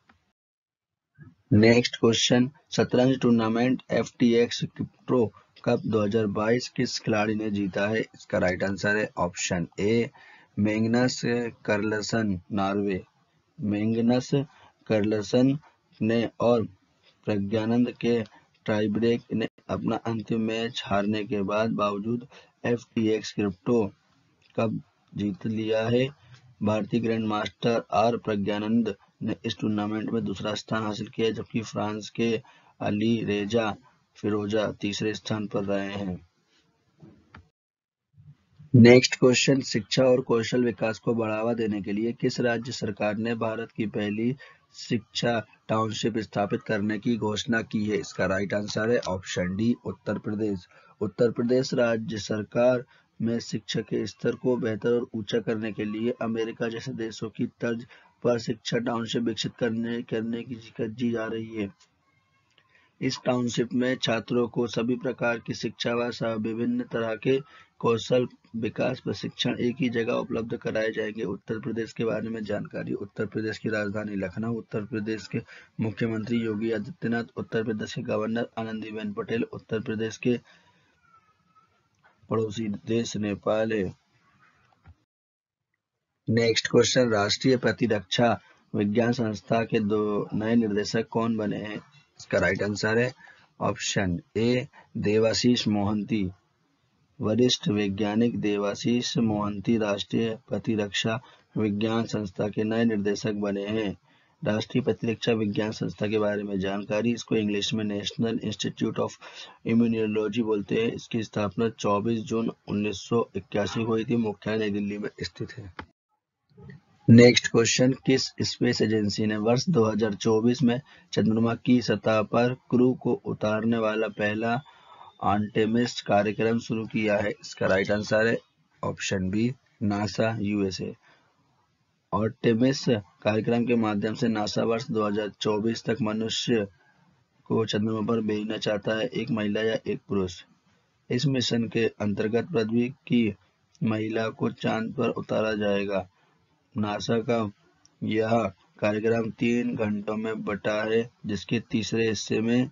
नेक्स्ट क्वेश्चन, शतरंज टूर्नामेंट FTX क्रिप्टो कप 2022 किस खिलाड़ी ने जीता है? इसका राइट आंसर है option A Magnus Carlsen, Norway. Magnus Carlsen ने और प्रज्ञानंद के टाइब्रेक ने अपना अंतिम मैच हारने के बावजूद FTX क्रिप्टो कप जीत लिया है। भारतीय ग्रैंड मास्टर आर प्रज्ञानंद ने इस टूर्नामेंट में दूसरा स्थान हासिल किया, जबकि फ्रांस के अली रेजा फिरोजा तीसरे स्थान पर रहे हैं। नेक्स्ट क्वेश्चन, शिक्षा और कौशल विकास को बढ़ावा देने के लिए किस राज्य सरकार ने भारत की पहली शिक्षा टाउनशिप स्थापित करने की घोषणा की है? इसका राइट आंसर है ऑप्शन डी उत्तर प्रदेश। उत्तर प्रदेश राज्य सरकार में शिक्षा के स्तर को बेहतर और ऊंचा करने के लिए अमेरिका जैसे देशों की तर्ज पर शिक्षा टाउनशिप विकसित करने की जा रही है। इस टाउनशिप में छात्रों को सभी प्रकार की शिक्षा व विभिन्न तरह के कौशल विकास प्रशिक्षण एक ही जगह उपलब्ध कराए जाएंगे। उत्तर प्रदेश के बारे में जानकारी। उत्तर प्रदेश की राजधानी लखनऊ। उत्तर प्रदेश के मुख्यमंत्री योगी आदित्यनाथ। उत्तर प्रदेश के गवर्नर आनंदीबेन पटेल। उत्तर प्रदेश के पड़ोसी देश नेपाल है। नेक्स्ट क्वेश्चन, राष्ट्रीय प्रतिरक्षा विज्ञान संस्था के 2 नए निदेशक कौन बने हैं? इसका राइट आंसर है ऑप्शन ए देवाशीष मोहंती। वरिष्ठ वैज्ञानिक देवाशीष मोहंती राष्ट्रीय प्रतिरक्षा विज्ञान संस्था के नए निर्देशक बने हैं। राष्ट्रीय प्रतिरक्षा विज्ञान संस्था के बारे में जानकारी। इसको इंग्लिश में नेशनल इंस्टीट्यूट ऑफ इम्यूनोलॉजी बोलते हैं। इसकी स्थापना 24 जून 1981 को हुई थी। मुख्यालय नई दिल्ली में स्थित है। नेक्स्ट क्वेश्चन, किस स्पेस एजेंसी ने वर्ष 2024 में चंद्रमा की सतह पर क्रू को उतारने वाला पहला आर्टेमिस कार्यक्रम शुरू किया है? इसका राइट आंसर है option B NASA USA। Artemis कार्यक्रम के माध्यम से नासा वर्ष 2024 तक मनुष्य को चंद्रमा पर भेजना चाहता है, एक महिला या एक पुरुष। इस मिशन के अंतर्गत पृथ्वी की महिला को चांद पर उतारा जाएगा। नासा का यह कार्यक्रम 3 घंटों में बटा है, जिसके तीसरे हिस्से में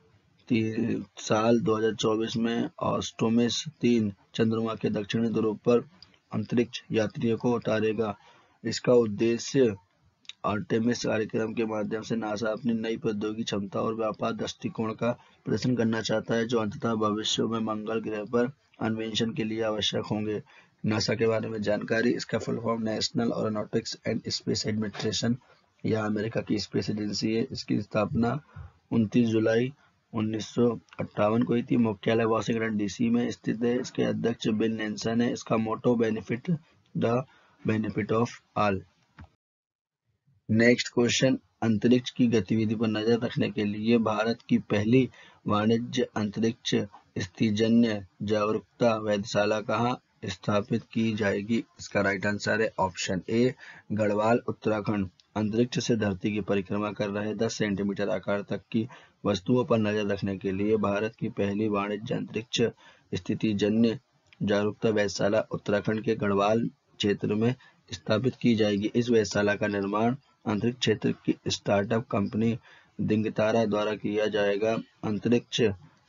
साल 2024 में आर्टेमिस 3 चंद्रमा के दक्षिणी ध्रुव पर अंतरिक्ष यात्रियों को उतारेगा। इसका उद्देश्य आर्टेमिस कार्यक्रम के माध्यम से नासा अपनी नई प्रौद्योगिकी क्षमता और व्यापार दृष्टिकोण का प्रदर्शन करना चाहता है, जो अंततः भविष्य में मंगल ग्रह पर अन्वेषण के लिए आवश्यक होंगे। नासा के बारे में जानकारी। इसका full form national aeronautics and space administration, यह अमेरिका की स्पेस एजेंसी है। इसकी स्थापना 29 जुलाई 1958 को हुई थी। मुख्यालय वाशिंगटन DC में स्थित है। इसके अध्यक्ष बिल नेल्सन है। इसका motto benefit the benefit of all. Next question, अंतरिक्ष की गतिविधि पर नजर रखने के लिए भारत की पहली वाणिज्य अंतरिक्ष स्थितिजन्य जागरूकता वेधशाला कहाँ स्थापित की जाएगी? इसका राइट आंसर है ऑप्शन ए गढ़वाल, उत्तराखंड। अंतरिक्ष से धरती की परिक्रमा कर रहे 10 सेंटीमीटर आकार तक की वस्तुओं पर नजर रखने के लिए भारत की पहली वाणिज्य अंतरिक्ष स्थितिजन्य जागरूकता वेधशाला उत्तराखंड के गढ़वाल क्षेत्र में स्थापित की जाएगी। इस वेधशाला का निर्माण अंतरिक्ष क्षेत्र की स्टार्टअप कंपनी दिगंतरा द्वारा किया जाएगा। अंतरिक्ष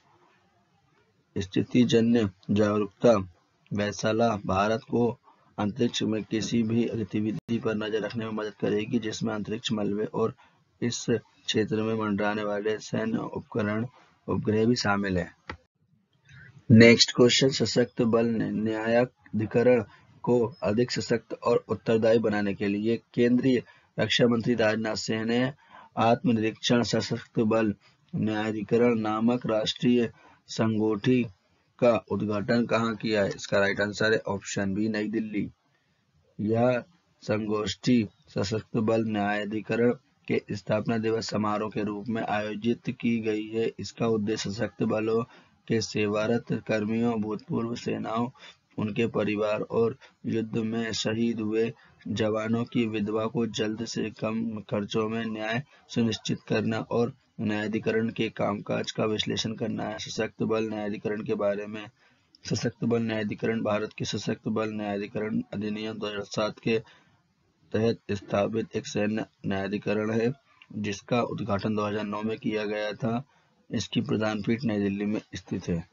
स्थितिजन्य जागरूकता वेधशाला भारत को अंतरिक्ष में किसी भी गतिविधि पर नजर रखने में मदद करेगी, जिसमें अंतरिक्ष मलबे और इस क्षेत्र में मंडराने वाले सैन्य उपग्रह भी शामिल है। नेक्स्ट क्वेश्चन, सशक्त बल न्यायाधिकरण को अधिक सशक्त और उत्तरदायी बनाने के लिए केंद्रीय रक्षा मंत्री राजनाथ सिंह ने आत्मनिरीक्षण सशक्त बल न्यायाधिकरण नामक राष्ट्रीय संगोष्ठी का उद्घाटन कहाँ किया है? इसका राइट आंसर है ऑप्शन बी नई दिल्ली। यह संगोष्ठी सशस्त्र बल न्यायाधिकरण के स्थापना दिवस समारोह के रूप में आयोजित की गई है। इसका उद्देश्य सशस्त्र बलों के सेवारत कर्मियों, भूतपूर्व सेनाओं, उनके परिवार और युद्ध में शहीद हुए जवानों की विधवा को जल्द से कम खर्चों में न्याय सुनिश्चित करना और न्यायाधिकरण के कामकाज का विश्लेषण करना है। सशस्त्र बल न्यायाधिकरण के बारे में। सशस्त्र बल न्यायाधिकरण भारत के सशस्त्र बल न्यायाधिकरण अधिनियम 2007 के तहत स्थापित एक सैन्य न्यायाधिकरण है, जिसका उद्घाटन 2009 में किया गया था। इसकी प्रधान पीठ नई दिल्ली में स्थित है।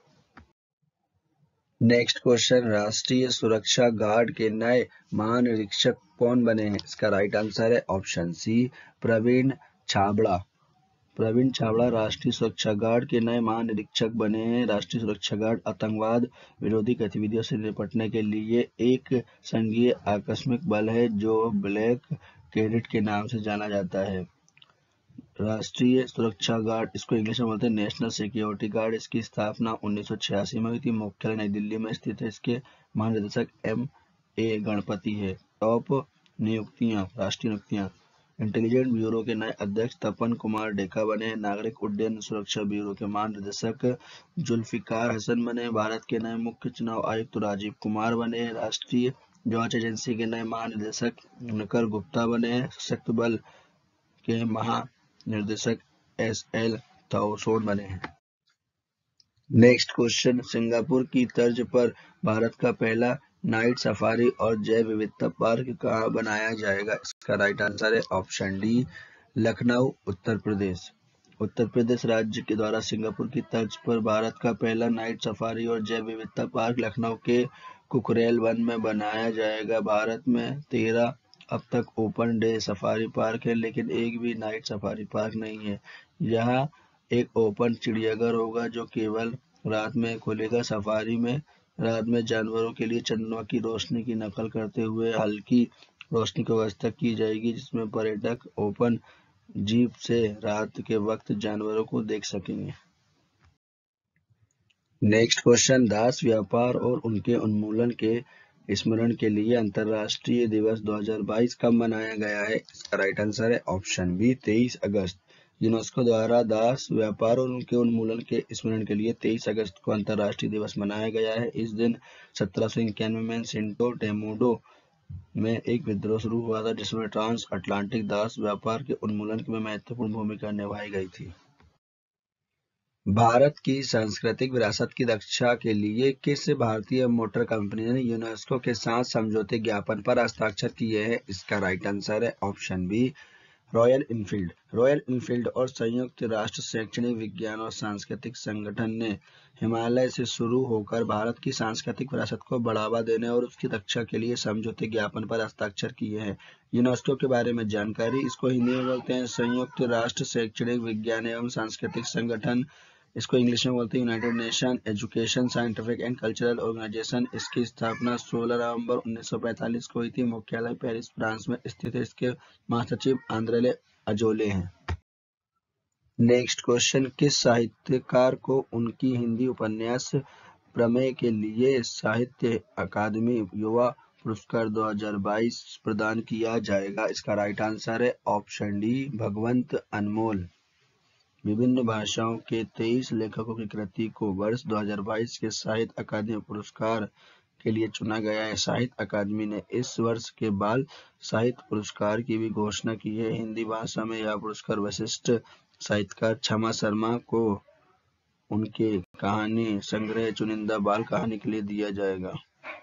नेक्स्ट क्वेश्चन, राष्ट्रीय सुरक्षा गार्ड के नए महानिरीक्षक कौन बने हैं? इसका राइट आंसर है ऑप्शन सी, प्रवीण छाबड़ा। प्रवीण छाबड़ा राष्ट्रीय सुरक्षा गार्ड के नए महानिरीक्षक बने हैं। राष्ट्रीय सुरक्षा गार्ड आतंकवाद विरोधी गतिविधियों से निपटने के लिए एक संघीय आकस्मिक बल है जो ब्लैक कैडेट के नाम से जाना जाता है। राष्ट्रीय सुरक्षा गार्ड, इसको इंग्लिश में बोलते हैं नेशनल सिक्योरिटी गार्ड। इसकी स्थापना 1986 में हुई थी। मुख्यालय नई दिल्ली में स्थित है। इसके महानिदेशक M.A. गणपति है। टॉप नियुक्तियां, राष्ट्रीय नियुक्तियां। इंटेलिजेंस ब्यूरो के नए अध्यक्ष तपन कुमार डेका बने हैं। नागरिक उड्डयन सुरक्षा ब्यूरो के महानिदेशक जुल्फिकार हसन बने। भारत के नए मुख्य चुनाव आयुक्त राजीव कुमार बने। राष्ट्रीय जांच एजेंसी के नए महानिदेशक नकर गुप्ता बने। सशस्त्र बल के महानिदेशक S.L. थाउसोन बने हैं। नेक्स्ट क्वेश्चन, सिंगापुर की तर्ज पर भारत का पहला नाइट सफारी और जैव विविधता पार्क कहाँ बनाया जाएगा? इसका राइट आंसर है ऑप्शन डी, लखनऊ, उत्तर प्रदेश। उत्तर प्रदेश राज्य के द्वारा सिंगापुर की तर्ज पर भारत का पहला नाइट सफारी और जैव विविधता पार्क लखनऊ के कुकरेल वन में बनाया जाएगा। भारत में 13 अब तक ओपन डे सफारी पार्क है, लेकिन एक भी नाइट सफारी पार्क नहीं है। यहाँ एक ओपन चिड़ियाघर होगा जो केवल रात में खुलेगा। सफारी में रात में जानवरों के लिए चंद्रमा की रोशनी की नकल करते हुए हल्की रोशनी की व्यवस्था की जाएगी, जिसमें पर्यटक ओपन जीप से रात के वक्त जानवरों को देख सकेंगे। नेक्स्ट क्वेश्चन, दास व्यापार और उनके उन्मूलन के स्मरण के लिए अंतर्राष्ट्रीय दिवस 2022 कब मनाया गया है? इसका राइट आंसर है ऑप्शन बी, 23 अगस्त। यूनेस्को द्वारा दास व्यापार और उनके उन्मूलन के स्मरण के लिए 23 अगस्त को अंतर्राष्ट्रीय दिवस मनाया गया है। इस दिन 1791 में सेंटो टेमुडो में एक विद्रोह शुरू हुआ था, जिसमें ट्रांस अटलांटिक दास व्यापार के उन्मूलन में महत्वपूर्ण भूमिका निभाई गई थी। भारत की सांस्कृतिक विरासत की रक्षा के लिए किस भारतीय मोटर कंपनी ने यूनेस्को के साथ समझौते ज्ञापन पर हस्ताक्षर किए हैं? इसका राइट आंसर है option B, Royal Enfield. Royal Enfield और संयुक्त राष्ट्र शैक्षणिक विज्ञान और सांस्कृतिक संगठन ने हिमालय से शुरू होकर भारत की सांस्कृतिक विरासत को बढ़ावा देने और उसकी रक्षा के लिए समझौते ज्ञापन पर हस्ताक्षर किए हैं। यूनेस्को के बारे में जानकारी, इसको हिंदी में बोलते हैं संयुक्त राष्ट्र शैक्षणिक विज्ञान एवं सांस्कृतिक संगठन। इसको इंग्लिश में बोलते हैं united nation education scientific and cultural organisation. इसकी स्थापना 16 नवंबर 1945 को हुई थी। मुख्यालय पेरिस, फ्रांस में स्थित है। इसके महासचिव आंद्रे अजोले हैं। नेक्स्ट क्वेश्चन, किस साहित्यकार को उनकी हिंदी उपन्यास प्रमेय के लिए साहित्य अकादमी युवा पुरस्कार 2022 प्रदान किया जाएगा? इसका राइट आंसर है ऑप्शन डी, भगवंत अनमोल। विभिन्न भाषाओं के 23 लेखकों की कृति को वर्ष 2022 के साहित्य अकादमी पुरस्कार के लिए चुना गया है। साहित्य अकादमी ने इस वर्ष के बाल साहित्य पुरस्कार की भी घोषणा की है। हिंदी भाषा में यह पुरस्कार वरिष्ठ साहित्यकार क्षमा शर्मा को उनके कहानी संग्रह चुनिंदा बाल कहानी के लिए दिया जाएगा।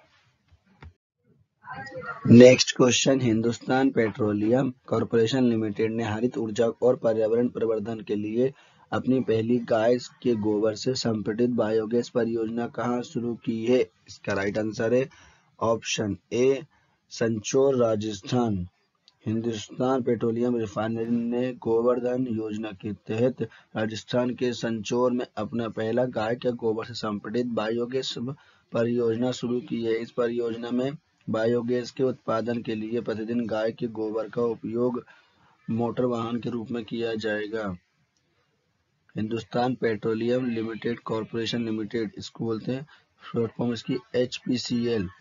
Next question, Hindustan petroleum corporation limited ने हरित ऊर्जा और पर्यावरण प्रवर्धन के लिए अपनी पहली गाय के गोबर से संपीड़ित बायोगैस परियोजना कहाँ शुरू की है? इसका राइट आंसर है option A, Sanchore, Rajasthan. Hindustan petroleum refinery ने गोवर्धन योजना के तहत राजस्थान के संचोर में अपना पहला गाय के गोबर से संपीड़ित बायोगैस परियोजना शुरू की है। इस परियोजना में बायोगैस के उत्पादन के लिए प्रतिदिन गाय के गोबर का उपयोग मोटर वाहन के रूप में किया जाएगा। Hindustan petroleum limited corporation limited, इसको बोलते हैं शॉर्ट फॉर्म इसकी HPCL।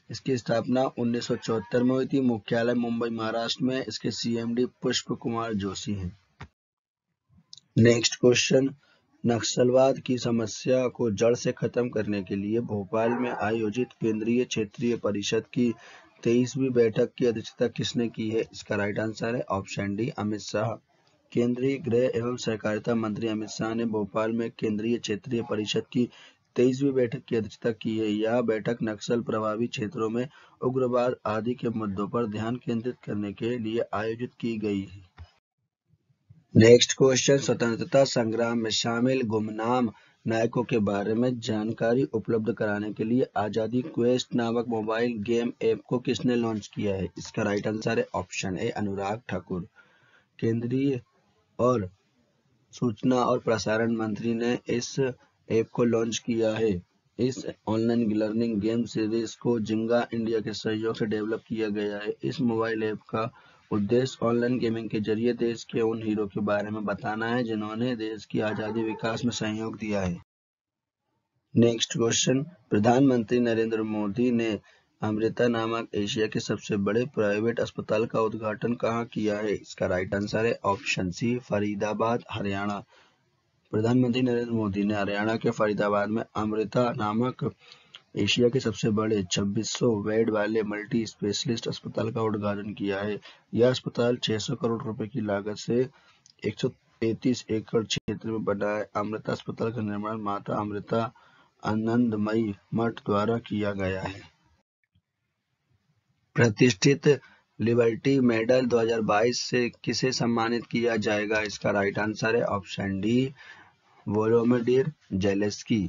इसकी स्थापना 1974 में हुई थी। मुख्यालय मुंबई महाराष्ट्र में। इसके CMD पुष्प कुमार जोशी हैं। नेक्स्ट क्वेश्चन, नक्सलवाद की समस्या को जड़ से खत्म करने के लिए भोपाल में आयोजित केंद्रीय क्षेत्रीय परिषद की 23वीं बैठक की अध्यक्षता किसने की है? इसका राइट आंसर है ऑप्शन डी, अमित शाह। केंद्रीय गृह एवं सहकारिता मंत्री अमित शाह ने भोपाल में केंद्रीय क्षेत्रीय परिषद की 23वीं बैठक की अध्यक्षता की है। यह बैठक नक्सल प्रभावित क्षेत्रों में उग्रवाद आदि के मुद्दों पर ध्यान केंद्रित करने के लिए आयोजित की गई है। नेक्स्ट क्वेश्चन, स्वतंत्रता संग्राम में शामिल गुमनाम नायकों के बारे में जानकारी उपलब्ध कराने के लिए आजादी क्वेस्ट नामक मोबाइल गेम ऐप को किसने लॉन्च किया है? इसका राइट आंसर है ऑप्शन ए, अनुराग ठाकुर। केंद्रीय और सूचना और प्रसारण मंत्री ने इस ऐप को लॉन्च किया है। इस ऑनलाइन लर्निंग गेम सीरीज को जिंगा इंडिया के सहयोग से डेवलप किया गया है। इस मोबाइल ऐप का उद्देश्य ऑनलाइन गेमिंग के जरिए देश के उन हीरो के बारे में बताना है जिन्होंने देश की आजादी विकास में सहयोग दिया है। नेक्स्ट क्वेश्चन, प्रधानमंत्री नरेंद्र मोदी ने अमृता नामक एशिया के सबसे बड़े प्राइवेट अस्पताल का उद्घाटन कहाँ किया है? इसका राइट आंसर है ऑप्शन सी, फरीदाबाद, हरियाणा। प्रधानमंत्री नरेंद्र मोदी ने हरियाणा के फरीदाबाद में अमृता नामक एशिया के सबसे बड़े 2600 बेड वाले मल्टी स्पेशलिस्ट अस्पताल का उद्घाटन किया है। यह अस्पताल 600 करोड़ रुपए की लागत से 133 एकड़ क्षेत्र में बना है। अमृता अस्पताल का निर्माण माता अमृता आनंदमयी मठ द्वारा किया गया है। प्रतिष्ठित लिबर्टी मेडल 2022 से किसे सम्मानित किया जाएगा? इसका राइट आंसर है option D, Volodymyr Zelensky.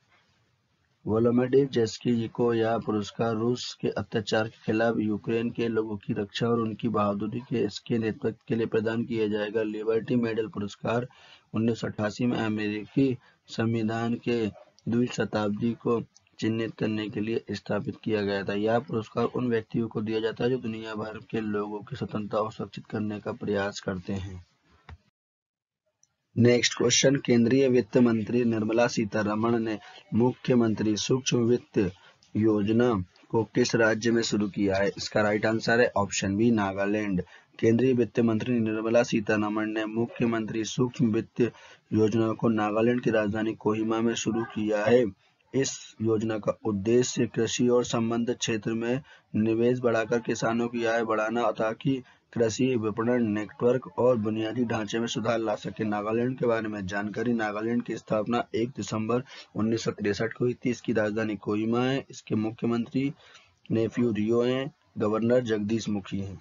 Volodymyr Zelensky को यह पुरस्कार रूस के अत्याचार के खिलाफ यूक्रेन के लोगों की रक्षा और उनकी बहादुरी के इसके नेतृत्व के लिए प्रदान किया जाएगा। लिबर्टी मेडल पुरस्कार 1988 में अमेरिकी संविधान के 2वीं शताब्दी को चिन्हित करने के लिए स्थापित किया गया था। यह पुरस्कार उन व्यक्तियों को दिया जाता है जो दुनिया भर के लोगों की स्वतंत्रता को सुरक्षित करने का प्रयास करते हैं। नेक्स्ट क्वेश्चन, केंद्रीय वित्त मंत्री निर्मला सीतारमण ने मुख्यमंत्री सूक्ष्म वित्त योजना को किस राज्य में शुरू किया है? इसका राइट आंसर है ऑप्शन बी, नागालैंड। केंद्रीय वित्त मंत्री निर्मला सीतारमण ने मुख्यमंत्री सूक्ष्म वित्त योजना को नागालैंड की राजधानी कोहिमा में शुरू किया है। इस योजना का उद्देश्य कृषि और संबद्ध क्षेत्र में निवेश बढ़ाकर किसानों की आय बढ़ाना ताकि कृषि विपणन नेटवर्क और बुनियादी ढांचे में सुधार ला सके। नागालैंड के बारे में जानकारी, नागालैंड की स्थापना 1 दिसंबर 1963 को हुई थी। इसकी राजधानी कोहिमा है। इसके मुख्यमंत्री नेफ्यू रियो हैं। गवर्नर जगदीश मुखी हैं।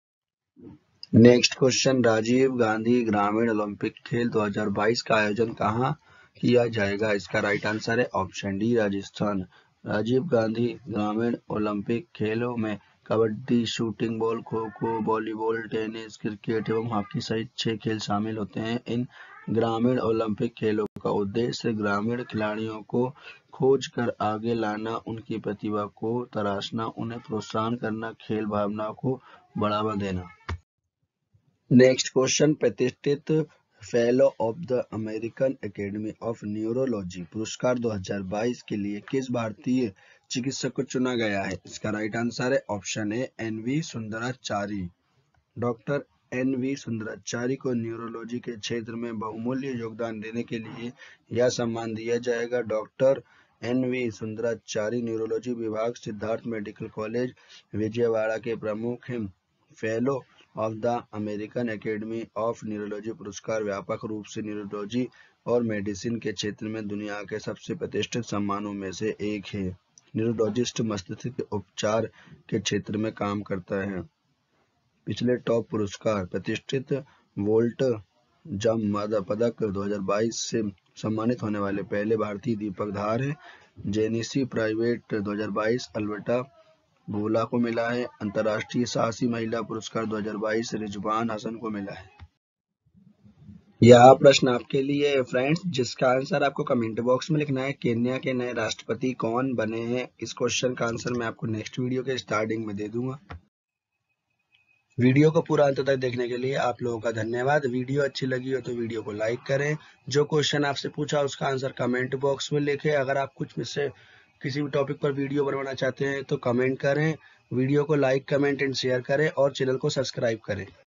नेक्स्ट क्वेश्चन, राजीव गांधी ग्रामीण ओलंपिक खेल 2022 का आयोजन कहाँ किया जाएगा? इसका राइट आंसर है ऑप्शन डी, राजस्थान। राजीव गांधी ग्रामीण ओलंपिक खेलों में kabaddi, shooting ball, kho kho, volleyball, tennis, cricket एवं हॉकी सहित 6 खेल शामिल होते हैं। इन ग्रामीण ओलंपिक खेलों का उद्देश्य ग्रामीण खिलाड़ियों को खोज कर आगे लाना, उनकी प्रतिभा को तराशना, उन्हें प्रोत्साहन करना, खेल भावना को बढ़ावा देना। नेक्स्ट क्वेश्चन, प्रतिष्ठित fellow of the American academy of neurology पुरस्कार 2022 के लिए किस भारतीय चिकित्सक को चुना गया है? इसका राइट आंसर है option A, NV Sundarachari. Doctor NV Sundarachari को न्यूरोलॉजी के क्षेत्र में बहुमूल्य योगदान देने के लिए यह सम्मान दिया जाएगा। डॉक्टर NV सुंदराचारी न्यूरोलॉजी विभाग, सिद्धार्थ मेडिकल कॉलेज, विजयवाड़ा के प्रमुख हैं। Fellow of the American academy of neurology पुरस्कार व्यापक रूप से न्यूरोलॉजी और मेडिसिन के क्षेत्र में दुनिया के सबसे प्रतिष्ठित सम्मानों में से एक है। न्यूरोलॉजिस्ट मस्तिष्क के उपचार के क्षेत्र में काम करता है। पिछले टॉप पुरस्कार, प्रतिष्ठित वोल्ट जम पदक 2022 से सम्मानित होने वाले पहले भारतीय दीपक धार है। जेनेसी प्राइवेट 2022 अल्बर्टा भोला को मिला है। अंतर्राष्ट्रीय साहसी महिला पुरस्कार 2022 रिजवान हसन को मिला है। यह प्रश्न आपके लिए है फ्रेंड्स, जिसका आंसर आपको कमेंट बॉक्स में लिखना है। केन्या के नए राष्ट्रपति कौन बने हैं? इस क्वेश्चन का आंसर मैं आपको नेक्स्ट वीडियो के स्टार्टिंग में दे दूंगा। वीडियो को पूरा अंत तक देखने के लिए आप लोगों का धन्यवाद। वीडियो अच्छी लगी हो तो वीडियो को लाइक करें। जो क्वेश्चन आपसे पूछा उसका आंसर कमेंट बॉक्स में लिखें। अगर आप कुछ मुझसे किसी भी टॉपिक पर वीडियो बनवाना चाहते हैं तो कमेंट करें, वीडियो को लाइक, कमेंट एंड शेयर करें और चैनल को सब्सक्राइब करें।